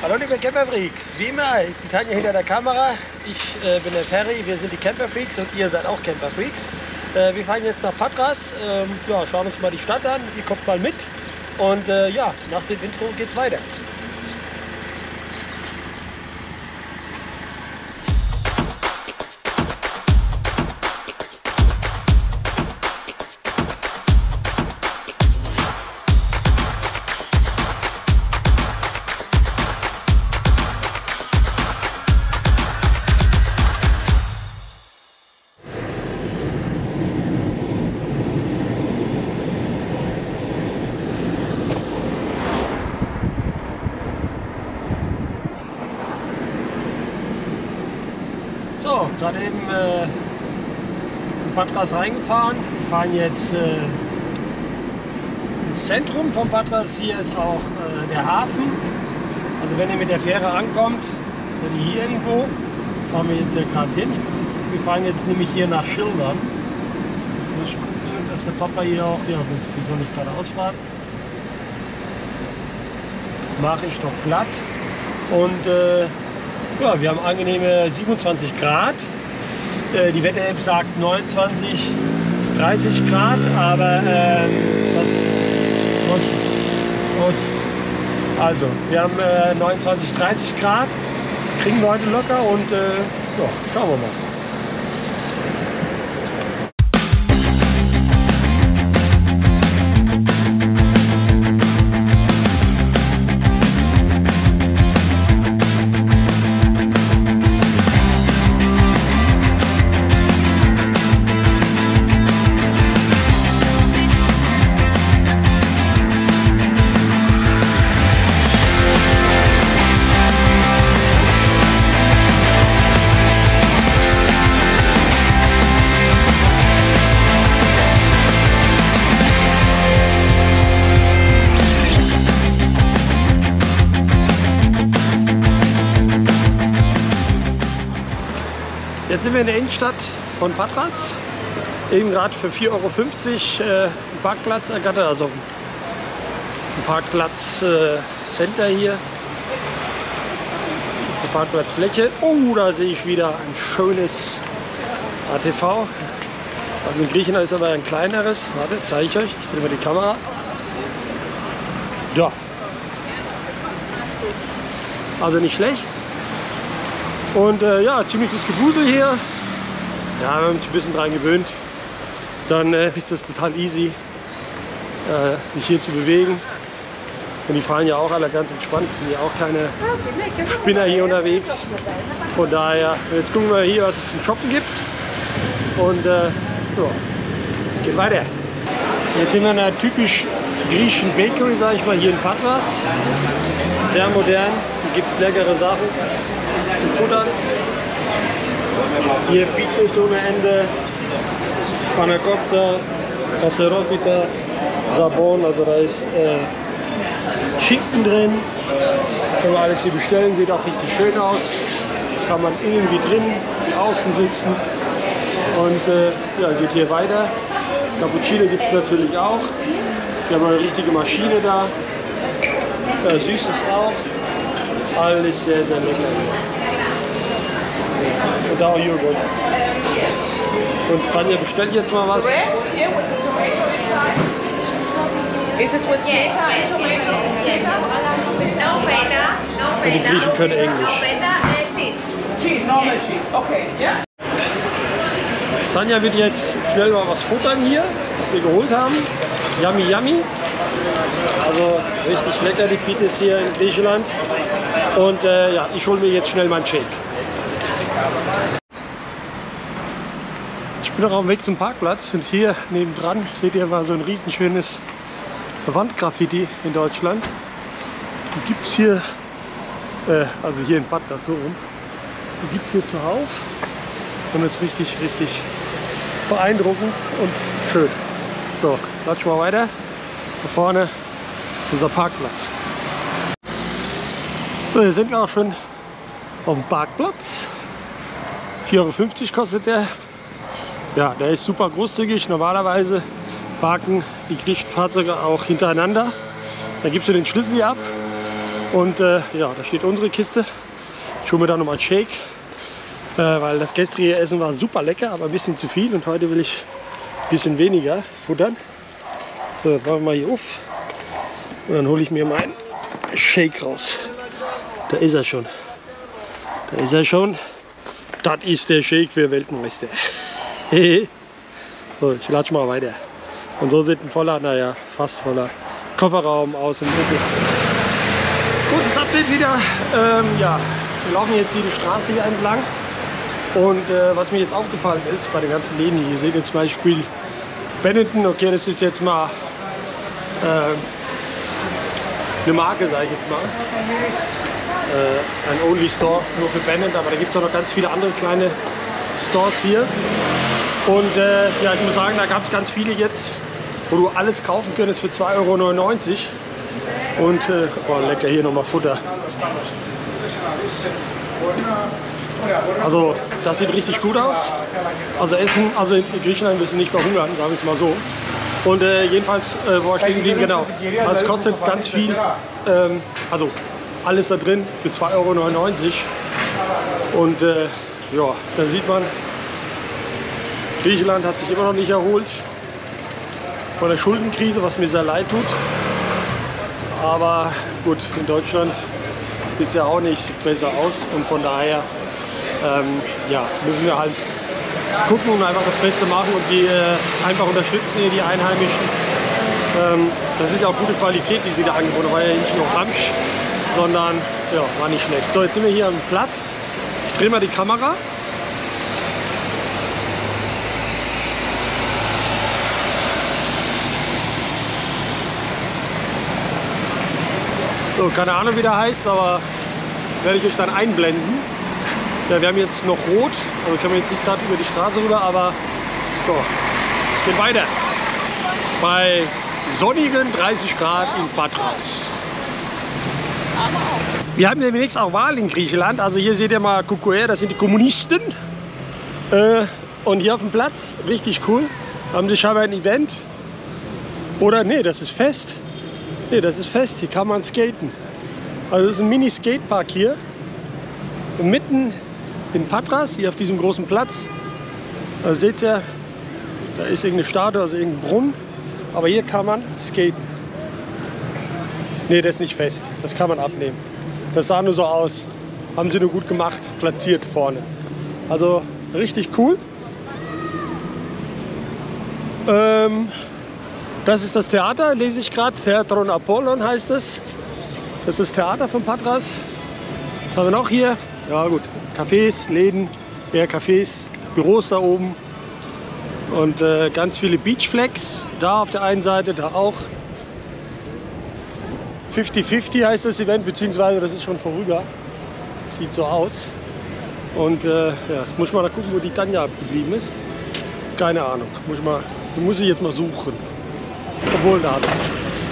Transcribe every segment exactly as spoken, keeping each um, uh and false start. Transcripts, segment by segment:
Hallo liebe Camperfreaks, wie immer ist die Tanja hinter der Kamera, ich äh, bin der Ferry, wir sind die Camperfreaks und ihr seid auch Camperfreaks. Äh, wir fahren jetzt nach Patras, ähm, ja, schauen uns mal die Stadt an, ihr kommt mal mit und äh, ja, nach dem Intro geht's weiter. So, gerade eben äh, in Patras reingefahren. Wir fahren jetzt äh, ins Zentrum von Patras. Hier ist auch äh, der Hafen. Also wenn ihr mit der Fähre ankommt, seid ihr hier irgendwo. Fahren wir jetzt ja gerade hin. Ist, wir fahren jetzt nämlich hier nach Schildern. Muss ich gucken, dass der Papa hier auch. Ja gut, die soll nicht geradeaus fahren. Mache ich doch glatt. Und äh, ja, wir haben angenehme siebenundzwanzig Grad. Äh, die Wetter-App sagt neunundzwanzig, dreißig Grad, aber äh, das und, und, also wir haben äh, neunundzwanzig, dreißig Grad, kriegen wir heute locker und äh, ja, schauen wir mal. Jetzt sind wir in der Innenstadt von Patras, eben gerade für vier Euro fünfzig äh, einen Parkplatz ergattert, also ein Parkplatz äh, Center hier, eine Parkplatzfläche. Oh, da sehe ich wieder ein schönes A T V. Also in Griechenland ist aber ein kleineres. Warte, zeige ich euch. Ich drehe mal die Kamera. Da. Also nicht schlecht. Und äh, ja, ziemliches Gewusel hier. Ja, wenn man sich ein bisschen dran gewöhnt, dann äh, ist das total easy, äh, sich hier zu bewegen. Und die fahren ja auch alle ganz entspannt, sind ja auch keine Spinner hier unterwegs. Von daher, jetzt gucken wir hier, was es zum Shoppen gibt. Und äh, ja, es geht weiter. Jetzt sind wir in einer typisch griechischen Bakery, sage ich mal, hier in Patras. Sehr modern, hier gibt es leckere Sachen zu futtern. Hier Pites ohne Ende, Spanakopta, Kasseropita, Sabon, also da ist äh, Chicken drin. Können wir alles hier bestellen, sieht auch richtig schön aus. Kann man innen wie drin, wie außen sitzen. Und äh, ja, geht hier weiter. Cappuccino gibt es natürlich auch. Wir haben eine richtige Maschine da. Ja, Süßes auch. Alles sehr, sehr lecker. Und auch Joghurt. Und Tanja bestellt jetzt mal was. Is this with Yes, yes, yes, yes, yes. No feta, no Und die feta. Griechen können Englisch. No feta and cheese. cheese, normal cheese? Okay, yeah. Tanja wird jetzt schnell mal was futtern hier, was wir geholt haben. Yummy, yummy. Also richtig lecker die Pites hier in Griechenland. Und äh, ja, ich hole mir jetzt schnell meinen Shake. Ich bin noch auf dem Weg zum Parkplatz und hier nebendran seht ihr mal so ein riesen schönes Wandgraffiti in Deutschland. Die gibt es hier, äh, also hier in Patras so rum, die gibt es hier zuhauf und ist richtig, richtig beeindruckend und schön. So, latsch mal weiter. Da vorne unser Parkplatz. So, hier sind wir auch schon auf dem Parkplatz. vier Euro fünfzig kostet der. Ja, der ist super großzügig. Normalerweise parken die griechischen Fahrzeuge auch hintereinander. Dann gibst du den Schlüssel hier ab Und äh, ja, da steht unsere Kiste. Ich hole mir da nochmal einen Shake, äh, weil das gestrige Essen war super lecker, aber ein bisschen zu viel. Und heute will ich ein bisschen weniger futtern. So, machen wir mal hier auf. Und dann hole ich mir meinen Shake raus. Da ist er schon. Da ist er schon. Das ist der Shake für Weltmeister. So, ich latsche mal weiter. Und so sieht ein voller, naja, fast voller Kofferraum aus im Opel. Gutes Update wieder. Ähm, ja, wir laufen jetzt hier die Straße hier entlang. Und äh, was mir jetzt aufgefallen ist bei den ganzen Läden hier, ihr seht jetzt zum Beispiel Benetton, okay, das ist jetzt mal äh, eine Marke, sage ich jetzt mal. Äh, ein Only Store nur für Benetton, aber da gibt es auch noch ganz viele andere kleine Stores hier. Und äh, ja, ich muss sagen, da gab es ganz viele jetzt, wo du alles kaufen könntest für zwei Euro neunundneunzig. Und äh, oh, lecker, hier nochmal Futter. Also das sieht richtig gut aus. Also Essen, also in Griechenland wirst du nicht verhungern, sagen wir es mal so. Und äh, jedenfalls, äh, wo ich stehen geblieben, genau. Also es kostet ganz viel, ähm, also alles da drin für zwei Euro neunundneunzig. Und äh, ja, da sieht man, Griechenland hat sich immer noch nicht erholt von der Schuldenkrise, was mir sehr leid tut. Aber gut, in Deutschland sieht es ja auch nicht besser aus und von daher ähm, ja, müssen wir halt gucken und einfach das Beste machen und die äh, einfach unterstützen hier die Einheimischen. Ähm, das ist ja auch gute Qualität, die sie da angeboten haben. War ja nicht nur Ramsch, sondern ja, war nicht schlecht. So, jetzt sind wir hier am Platz. Ich drehe mal die Kamera. So, keine Ahnung, wie der heißt, aber werde ich euch dann einblenden. Ja, wir haben jetzt noch rot, also können wir jetzt nicht gerade über die Straße rüber, aber so, es geht weiter. Bei sonnigen dreißig Grad in Patras. Wir haben demnächst auch Wahl in Griechenland, also hier seht ihr mal Kukuer, das sind die Kommunisten. Äh, und hier auf dem Platz, richtig cool, haben sie scheinbar ein Event. Oder nee, das ist fest. Nee, das ist fest, hier kann man skaten. Also das ist ein Mini-Skatepark hier. Und mitten in Patras, hier auf diesem großen Platz. Da seht ihr, da ist irgendeine Statue, also irgendein Brunnen. Aber hier kann man skaten. Nee, das ist nicht fest. Das kann man abnehmen. Das sah nur so aus. Haben sie nur gut gemacht, platziert vorne. Also richtig cool. Ähm, Das ist das Theater, lese ich gerade. Theatron Apollon heißt es. Das ist das Theater von Patras. Was haben wir noch hier? Ja gut, Cafés, Läden, eher Cafés, Büros da oben. Und äh, ganz viele Beachflags. Da auf der einen Seite, da auch. fünfzig fünfzig heißt das Event, beziehungsweise das ist schon vorüber. Sieht so aus. Und äh, ja, jetzt muss ich mal da gucken, wo die Tanja abgeblieben ist. Keine Ahnung. Muss ich mal, muss ich jetzt mal suchen. Obwohl, da habe ich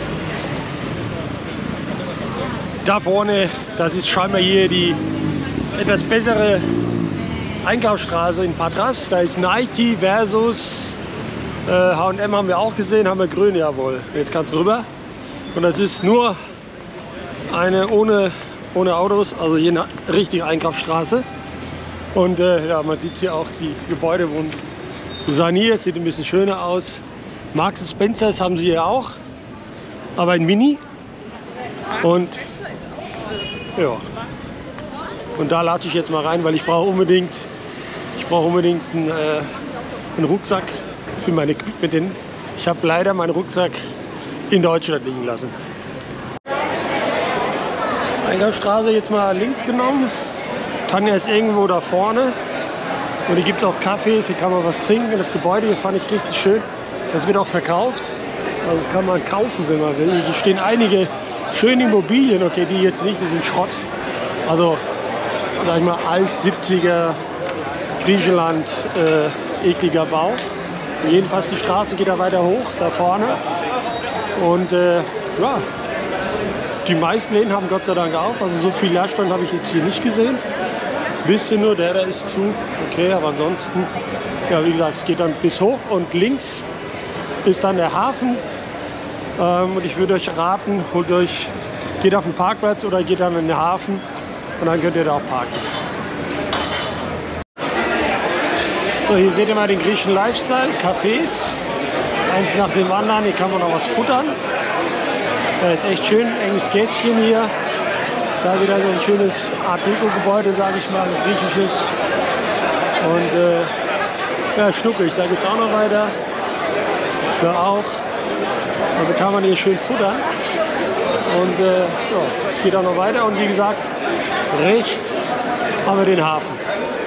da vorne, das ist scheinbar hier die etwas bessere Einkaufsstraße in Patras. Da ist Nike versus äh, H und M haben wir auch gesehen, haben wir grün, jawohl. Jetzt kannst du rüber. Und das ist nur eine ohne, ohne Autos, also hier eine richtige Einkaufsstraße. Und äh, ja, man sieht hier auch, die Gebäude wurden saniert, sieht ein bisschen schöner aus. Marks Spencers haben sie hier auch, aber ein Mini. Und ja, und da lade ich jetzt mal rein, weil ich brauche unbedingt, ich brauche unbedingt einen, äh, einen Rucksack für meine Equipment. Ich habe leider meinen Rucksack in Deutschland liegen lassen. Eingangsstraße jetzt mal links genommen. Tanja ist irgendwo da vorne. Und hier gibt es auch Cafés, hier kann man was trinken. Das Gebäude hier fand ich richtig schön. Das wird auch verkauft. Also das kann man kaufen, wenn man will. Hier stehen einige schöne Immobilien, okay, die jetzt nicht, die sind Schrott. Also, sag ich mal, alt siebziger Griechenland, äh, ekliger Bau. Und jedenfalls die Straße geht da weiter hoch, da vorne. Und äh, ja, die meisten Läden haben Gott sei Dank auf. Also so viel Leerstand habe ich jetzt hier nicht gesehen. Bisschen nur, der da ist zu. Okay, aber ansonsten, ja, wie gesagt, es geht dann bis hoch und links ist dann der Hafen. Ähm, und ich würde euch raten, holt euch geht auf den Parkplatz oder geht dann in den Hafen und dann könnt ihr da auch parken. So, hier seht ihr mal den griechischen Lifestyle, Cafés, eins nach dem anderen, hier kann man noch was futtern. Das ist echt schön, enges Gässchen hier. Da wieder so ein schönes Art Deco-Gebäude, sage ich mal, ein griechisches. Und äh, ja, schnuckelig, da geht es auch noch weiter. Da auch. Also kann man hier schön futtern. Und äh, ja, es geht auch noch weiter. Und wie gesagt, rechts haben wir den Hafen.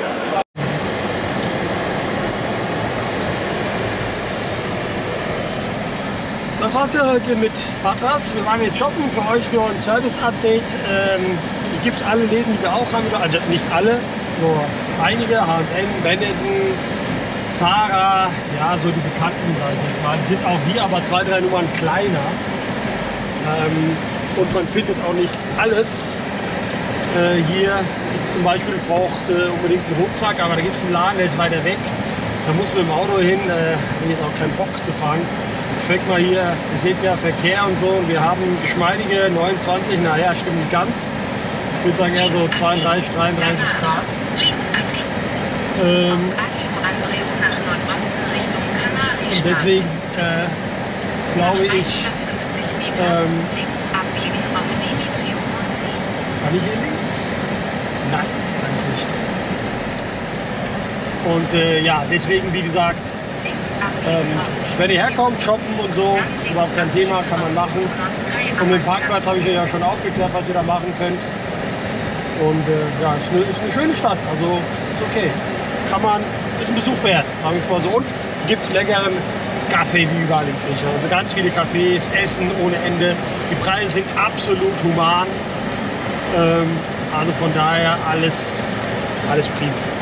Das war's ja heute mit Patras. Wir waren jetzt shoppen, für euch nur ein Service-Update. Ähm, hier gibt es alle Läden, die wir auch haben. Also nicht alle, nur einige. H und M, Benetton, Zara, ja, so die bekannten, sag ich jetzt mal. Die sind auch hier aber zwei, drei Nummern kleiner. Ähm, und man findet auch nicht alles. Äh, hier zum Beispiel braucht äh, unbedingt einen Rucksack, aber da gibt es einen Laden, der ist weiter weg. Da muss man mit dem Auto hin. Äh, ich habe auch keinen Bock zu fahren. Ich fängt mal hier, ihr seht ja Verkehr und so. Und wir haben geschmeidige neunundzwanzig, naja, stimmt nicht ganz. Ich würde sagen eher so zweiunddreißig, dreiunddreißig Grad. Ähm, und deswegen äh, glaube ich, ähm, kann ich hier links? Nein, kann ich nicht. Und äh, ja, deswegen, wie gesagt, ähm, wenn ihr herkommt, shoppen und so, überhaupt kein Thema, kann man machen. Und den Parkplatz habe ich euch ja schon aufgeklärt, was ihr da machen könnt. Und äh, ja, ist eine, ist eine schöne Stadt, also ist okay. Kann man, ist ein Besuch wert, sagen wir es mal so. Und gibt leckeren Kaffee wie überall in Griechenland. Also ganz viele Cafés, Essen ohne Ende. Die Preise sind absolut human. Ähm, also von daher alles, alles prima.